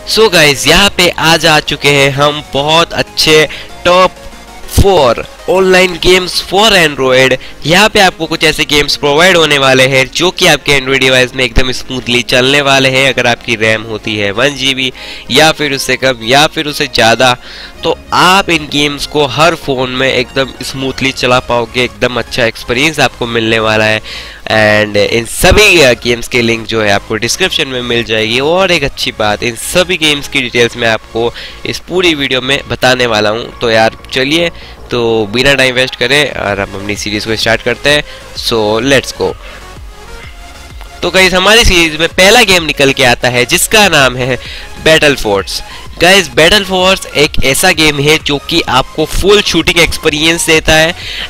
So guys यहाँ पे आज आ चुके हैं हम बहुत अच्छे top 4 online games for Android. यहाँ पे आपको कुछ ऐसे गेम्स प्रोवाइड होने वाले हैं जो कि आपके एंड्रॉयड डिवाइस में एकदम स्मूथली चलने वाले हैं। अगर आपकी रैम होती है 1 GB या फिर उससे कम या फिर उससे ज़्यादा, तो आप इन गेम्स को हर फ़ोन में एकदम स्मूथली चला पाओगे। एकदम अच्छा एक्सपीरियंस आपको मिलने वाला है। एंड इन सभी गेम्स के लिंक जो है आपको डिस्क्रिप्शन में मिल जाएगी। और एक अच्छी बात, इन सभी गेम्स की डिटेल्स मैं आपको इस पूरी वीडियो में बताने वाला हूँ। तो यार चलिए, तो बिना टाइम वेस्ट करें और हम अपनी सीरीज को स्टार्ट करते हैं। So let's go. तो गाइस हमारी सीरीज में पहला गेम निकल के आता है जिसका नाम है Battle Force. Guys Battle Force एक ऐसा गेम है जो कि आपको फुल शूटिंग एक्सपीरियंस देता है।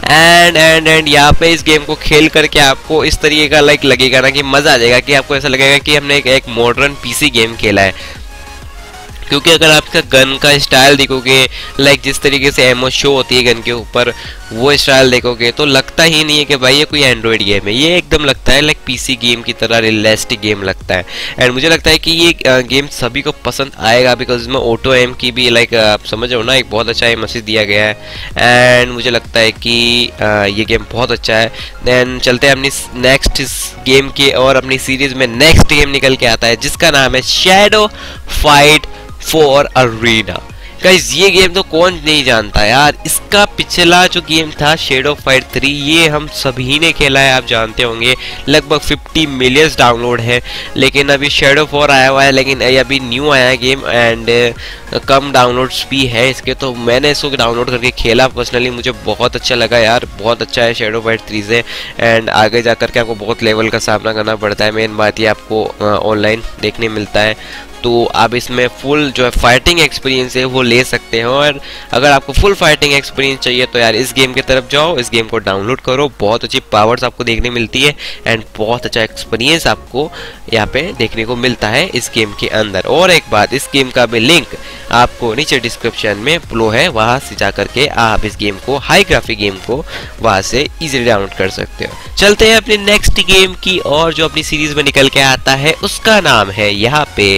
एंड यहाँ पे इस गेम को खेल करके आपको इस तरीके का लगेगा ना कि मज़ा आ जाएगा, कि आपको ऐसा लगेगा कि हमने एक मॉडर्न पीसी गेम खेला है। क्योंकि अगर आपका गन का स्टाइल देखोगे, जिस तरीके से एमओ शो होती है गन के ऊपर, वो स्टाइल देखोगे तो लगता ही नहीं है कि भाई ये कोई एंड्रॉयड गेम है। ये एकदम लगता है पीसी गेम की तरह रियलिस्टिक गेम लगता है। एंड मुझे लगता है कि ये गेम सभी को पसंद आएगा, बिकॉज इसमें ऑटो एम की भी आप समझ रहे हो ना, एक बहुत अच्छा मैसेज दिया गया है। एंड मुझे लगता है कि ये गेम बहुत अच्छा है। देन चलते हैं अपनी नेक्स्ट गेम के, और अपनी सीरीज में नेक्स्ट गेम निकल के आता है जिसका नाम है Shadow Fight for Arena. Guys ये गेम तो कौन नहीं जानता यार। इसका पिछला जो गेम था शैडो फाइट 3, ये हम सभी ने खेला है, आप जानते होंगे। लगभग 50 मिलियन डाउनलोड है। लेकिन अभी शैडो 4 आया हुआ है, लेकिन अभी न्यू आया है गेम। एंड कम डाउनलोड्स भी है इसके, तो मैंने इसको डाउनलोड करके खेला। पर्सनली मुझे बहुत अच्छा लगा यार, बहुत अच्छा है शैडो फाइट 3 से। एंड आगे जाकर के आपको बहुत लेवल का सामना करना पड़ता है। मेन बात ये आपको ऑनलाइन देखने मिलता है, तो आप इसमें फुल जो है फाइटिंग एक्सपीरियंस है वो ले सकते हो। और अगर आपको फुल फाइटिंग एक्सपीरियंस चाहिए तो यार इस गेम की तरफ जाओ, इस गेम को डाउनलोड करो। बहुत अच्छी पावर्स आपको देखने मिलती है एंड बहुत अच्छा एक्सपीरियंस आपको यहाँ पे देखने को मिलता है इस गेम के अंदर। और एक बात, इस गेम का भी लिंक आपको नीचे डिस्क्रिप्शन में प्लो है, वहाँ से जा करके आप इस गेम को, हाई ग्राफिक गेम को, वहाँ से इजीली डाउनलोड कर सकते हो। चलते हैं अपनी नेक्स्ट गेम की, और जो अपनी सीरीज में निकल के आता है उसका नाम है, यहाँ पे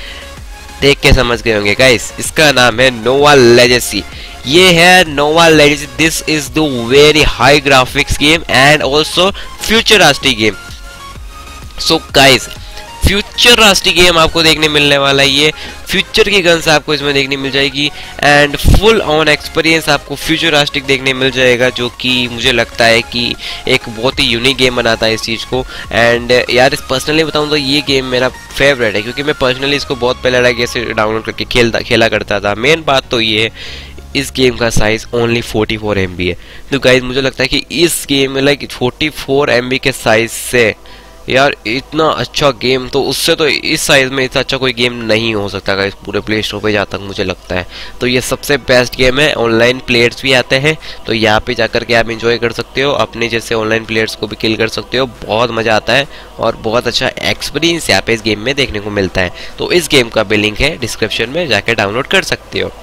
देख के समझ गए होंगे गाइस, इसका नाम है नोवा लेजेसी। ये है Nova Legacy. This is the very high graphics game and also futuristic game. So guys futuristic game आपको देखने मिलने वाला है। ये फ्यूचर की गन्स आपको इसमें देखने मिल जाएगी एंड फुल ऑन एक्सपीरियंस आपको फ्यूचरिस्टिक देखने मिल जाएगा, जो कि मुझे लगता है कि एक बहुत ही यूनिक गेम बनाता है इस चीज़ को। एंड यार पर्सनली बताऊं तो ये गेम मेरा फेवरेट है, क्योंकि मैं पर्सनली इसको बहुत पहले से डाउनलोड करके खेला करता था। मेन बात तो ये है, इस गेम का साइज ओनली 44 MB है। तो गाइज मुझे लगता है कि इस गेम में 44 MB के साइज से यार इतना अच्छा गेम, तो उससे तो इस साइज में इतना अच्छा कोई गेम नहीं हो सकता गाइस पूरे प्ले स्टोर पे, जहाँ तक मुझे लगता है। तो ये सबसे बेस्ट गेम है। ऑनलाइन प्लेयर्स भी आते हैं, तो यहाँ पे जाकर के आप एंजॉय कर सकते हो, अपने जैसे ऑनलाइन प्लेयर्स को भी किल कर सकते हो। बहुत मज़ा आता है और बहुत अच्छा एक्सपीरियंस यहाँ पे इस गेम में देखने को मिलता है। तो इस गेम का भी लिंक है डिस्क्रिप्शन में, जाकर डाउनलोड कर सकते हो।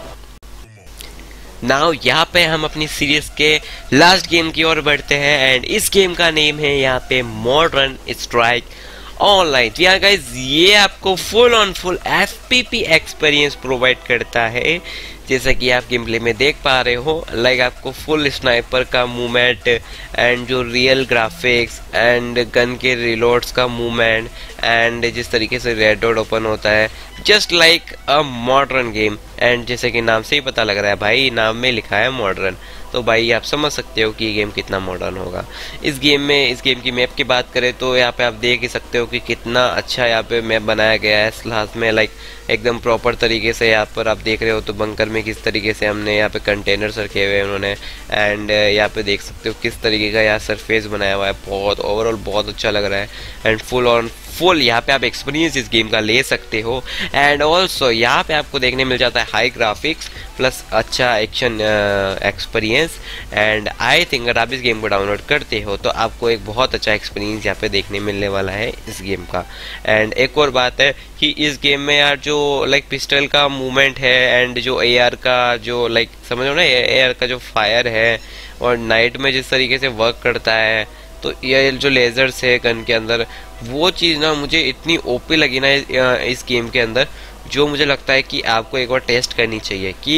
नाउ यहाँ पे हम अपनी सीरीज के लास्ट गेम की ओर बढ़ते हैं, एंड इस गेम का नेम है यहाँ पे मॉडर्न स्ट्राइक ऑनलाइन। जी हाँ गाइज, ये आपको full on full FPP experience provide करता है। जैसा कि आप गेम प्ले में देख पा रहे हो, आपको फुल स्नाइपर का मूवमेंट एंड जो रियल ग्राफिक्स एंड गन के रिलोड्स का मूवमेंट एंड जिस तरीके से रेड डॉट ओपन होता है, just like a modern game. And जैसे कि नाम से ही पता लग रहा है भाई, नाम में लिखा है मॉडर्न, तो भाई आप समझ सकते हो कि ये गेम कितना मॉडर्न होगा। इस गेम की मैप की बात करें तो यहाँ पे आप देख ही सकते हो कि कितना अच्छा यहाँ पे मैप बनाया गया है। लास्ट में एकदम प्रॉपर तरीके से यहाँ पर आप देख रहे हो, तो बंकर में किस तरीके से हमने यहाँ पे कंटेनर्स रखे हुए हैं उन्होंने। एंड यहाँ पे देख सकते हो किस तरीके का यहाँ सरफेस बनाया हुआ है। बहुत ओवरऑल बहुत अच्छा लग रहा है एंड फुल यहाँ पे आप एक्सपीरियंस इस गेम का ले सकते हो। एंड ऑल्सो यहाँ पे आपको देखने मिल जाता है हाई ग्राफिक्स प्लस अच्छा action experience. And I think अगर आप इस गेम को डाउनलोड करते हो तो आपको एक बहुत अच्छा एक्सपीरियंस यहाँ पे देखने मिलने वाला है इस गेम का। एंड एक और बात है कि इस गेम में यार जो पिस्टल का मूवमेंट है एंड जो AR का जो समझो ना, AR का जो फायर है और नाइट में जिस तरीके से वर्क करता है, तो ये जो लेजर्स है गन के अंदर, वो चीज़ ना मुझे इतनी ओपी लगी ना इस गेम के अंदर। जो मुझे लगता है कि आपको एक बार टेस्ट करनी चाहिए कि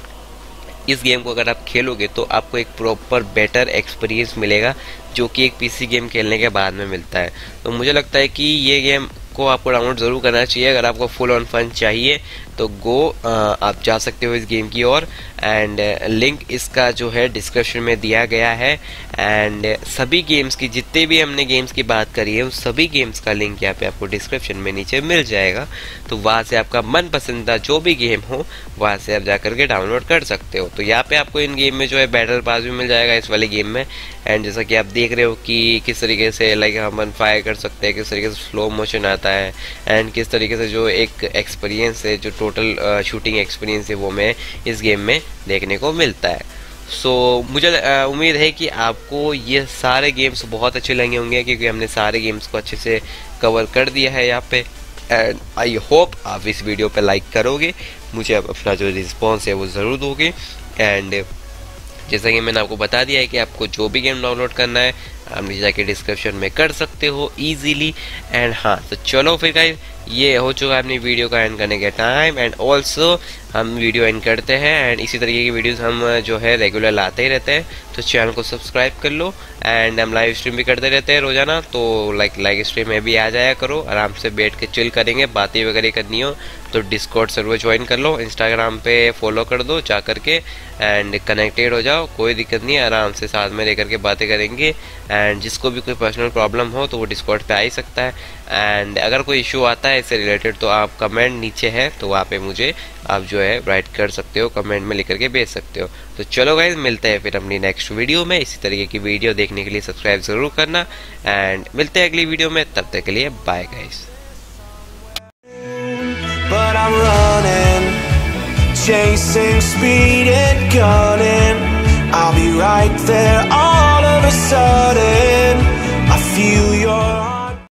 इस गेम को अगर आप खेलोगे तो आपको एक प्रॉपर बेटर एक्सपीरियंस मिलेगा, जो कि एक पीसी गेम खेलने के बाद में मिलता है। तो मुझे लगता है कि ये गेम को आपको डाउनलोड ज़रूर करना चाहिए। अगर आपको फुल ऑन फन चाहिए तो आप जा सकते हो इस गेम की ओर, एंड लिंक इसका जो है डिस्क्रिप्शन में दिया गया है। एंड सभी गेम्स की, जितने भी हमने गेम्स की बात करी है, उन सभी गेम्स का लिंक यहाँ पे आपको डिस्क्रिप्शन में नीचे मिल जाएगा। तो वहाँ से आपका मन पसंदीदा जो भी गेम हो वहाँ से आप जा करके डाउनलोड कर सकते हो। तो यहाँ पे आपको इन गेम में जो है बैटल पास भी मिल जाएगा इस वाले गेम में। एंड जैसा कि आप देख रहे हो कि किस तरीके से लाइक हम फायर कर सकते हैं, किस तरीके से स्लो मोशन आता है, एंड किस तरीके से जो एक एक्सपीरियंस है, जो टोटल शूटिंग एक्सपीरियंस है, वो हमें इस गेम में देखने को मिलता है। सो मुझे उम्मीद है कि आपको ये सारे गेम्स बहुत अच्छे लगे होंगे, क्योंकि हमने सारे गेम्स को अच्छे से कवर कर दिया है यहाँ पे। एंड आई होप आप इस वीडियो पे लाइक करोगे, मुझे अपना जो रिस्पॉन्स है वो ज़रूर दोगे। एंड जैसा कि मैंने आपको बता दिया है कि आपको जो भी गेम डाउनलोड करना है आप नीचे जाके डिस्क्रिप्शन में कर सकते हो इजीली। एंड हाँ, तो चलो फिर गाइस, ये हो चुका है अपनी वीडियो का एंड करने का टाइम। एंड ऑल्सो हम वीडियो एंड करते हैं, एंड इसी तरीके की वीडियोस हम जो है रेगुलर लाते ही रहते हैं। तो चैनल को सब्सक्राइब कर लो, एंड हम लाइव स्ट्रीम भी करते रहते हैं रोजाना। तो लाइव स्ट्रीम में भी आ जाया करो, आराम से बैठ के चिल करेंगे, बातें वगैरह करनी हो तो डिस्कॉर्ड सर्वर ज्वाइन कर लो, इंस्टाग्राम पे फॉलो कर दो जा करके, एंड कनेक्टेड हो जाओ, कोई दिक्कत नहीं है, आराम से साथ में रह करके बातें करेंगे। एंड जिसको भी कोई पर्सनल प्रॉब्लम हो तो वो डिस्कॉर्ड पे आ ही सकता है। एंड अगर कोई इशू आता है इससे रिलेटेड तो आप कमेंट नीचे है तो वहाँ पे मुझे आप जो है राइट कर सकते हो, कमेंट में लिख करके भेज सकते हो। तो चलो गाइज, मिलते हैं फिर अपनी नेक्स्ट वीडियो में। इसी तरीके की वीडियो देखने के लिए सब्सक्राइब जरूर करना, एंड मिलते हैं अगली वीडियो में। तब तक के लिए bye guys. But I'm running, chasing speed and gunning.